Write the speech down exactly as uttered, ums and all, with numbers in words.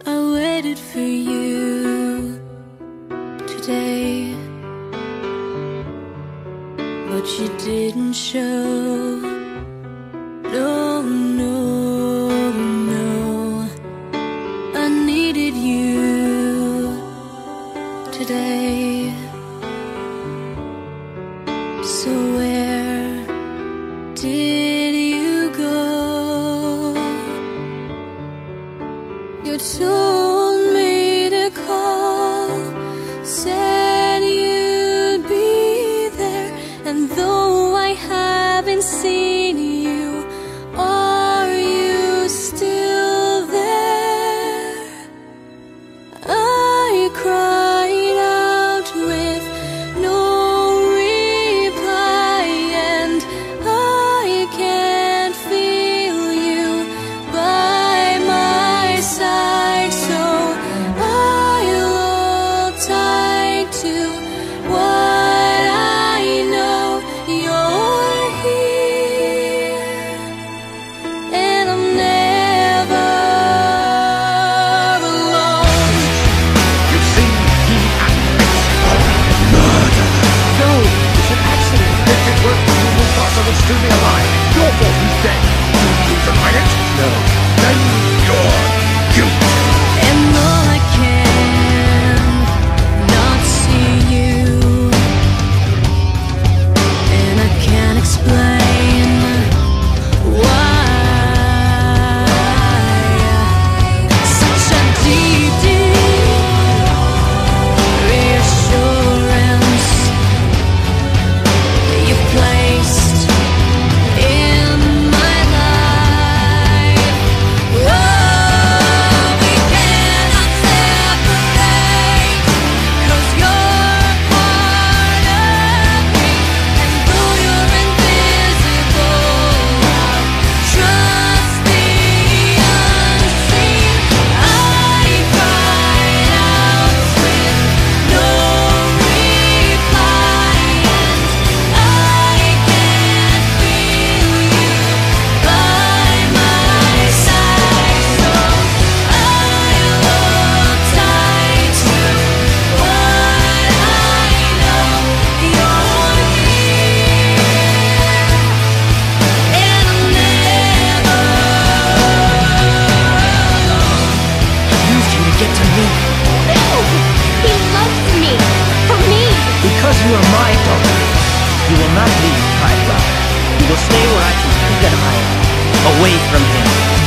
I waited for you today, but you didn't show. No, no, no, I needed you today. So where did you go? You told me to call, said you'd be there, and though I haven't seen you, are you still there? I cried out with no reply, and I can't feel you by my side, so I'll hold tight to what I know. You're here, and I'm never alone. You see, he acts murder. No, it's an accident. If it weren't for you, Mufasa would still be alive. Your fault he's dead. Do you deny it? No. Then you're guilty. And though I can not see you, and I can't explain why, such a deep, deep reassurance you've placed in my life. Oh, we cannot separate, 'cause you're part of me, and though you're invisible, I'll trust the unseen. I cried out with no reply, and I can't feel you by my side, so I'll hold tight to what I know. You're here, and I'm never alone. I used you to get to me. No! He loves me! For me! Because you are my daughter, you will not leave my love. You will stay where I can keep an eye, away from him.